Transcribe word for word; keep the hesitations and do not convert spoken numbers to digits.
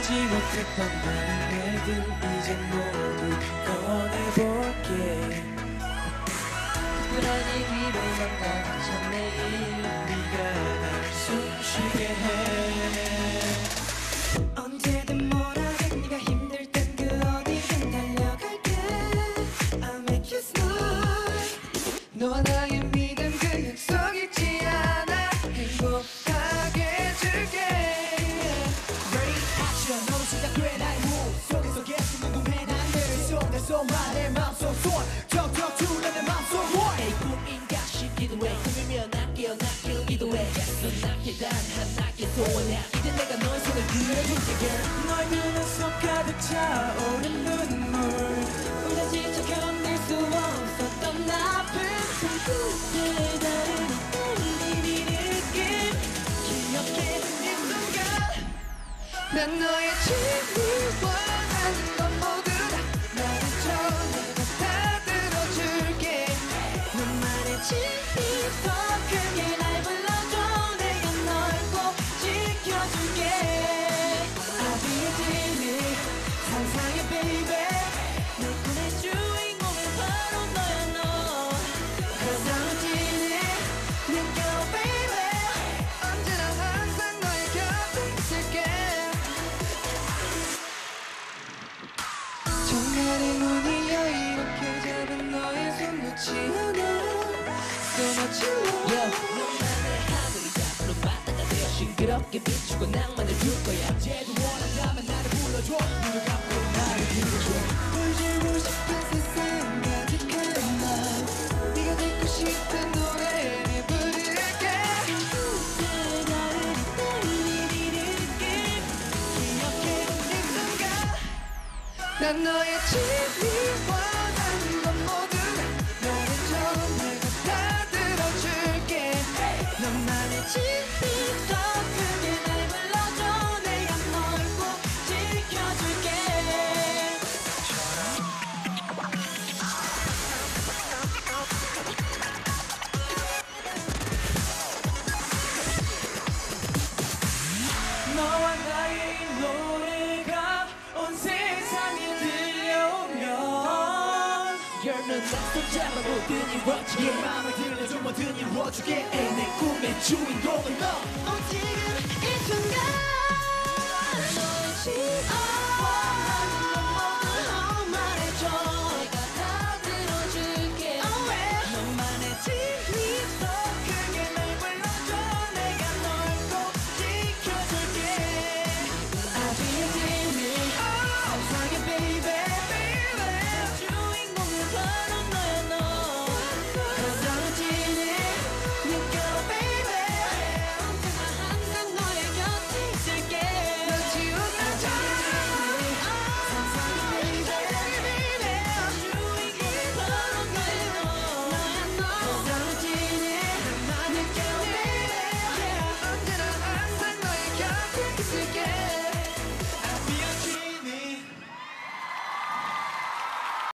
하지 못했던 많은 얘들 이제 모두 꺼내볼게. 특별한 얘기로만 가득 매일 네가 날 숨쉬게 해. 언제든 뭐라든 네가 힘들 땐 그 어디든 달려갈게. I'll make you smile. 너와 나의 믿음 그 약속 잊지 않아. 행복하게 해줄게. Ready action. 너로 시작돼 나의 move 속에서 계속 궁금해 난늘 속에서 말해 마음속 소원 척척 출래 내 마음속 원. 내 꿈인가 싶기도 해. 꿈이면 난 깨어나기도 해. Yes 나게 단 하나의 소원이야. 이제 내가 너의 손을 들어줄게 girl. 너의 눈은 속 가득 차오른 눈물. 혼자 지쳐 견딜 수 없었던 아픔. 그때 다른 떨리는 느낌 기억해 이 순간. 난 너의 진리 원하는 건 모두 다 말해줘. 내가 다 들어줄게. 너만의 진리 더 크게 날 불러줘. 내가 널 꼭 지켜줄게. I'll be a genie 상상의 baby. 내 꿈의 주인공은 바로 너야 너. Cause I'm a genie 느껴 baby. 언제나 항상 너의 곁에 있을게. 정갈의 문이 여 이렇게 잡은 너의 손 놓지 않아. So much love. Yeah. 너만의 하늘이자 푸른 바다가 되어 싱그럽게 비추고 낭만을 줄 거야. 언제도 원한다면 나를 불러줘. 눈을 감고 나를 들어줘. 울고 싶은 세상 가득한 맘. 네가 듣고 싶은 노래를 부를게. 그때 다른 떨리는 느낌 기억해 이 순간. 난 너의 진리 원하는 건 모두 다 말해줘. 내가 다 들어줄게. 너만의 진리 더 크게 날 불러줘. 내가 널 꼭 지켜줄게. 너와 나의 이 노래가 온 세상에 들려오면 You're the next 잡아 모든 이루어지게. 내 맘을 들려줘 뭐든 이루어주게. 에이 내 꿈의 주인공은 너. 어 지금 이 순간 너의 지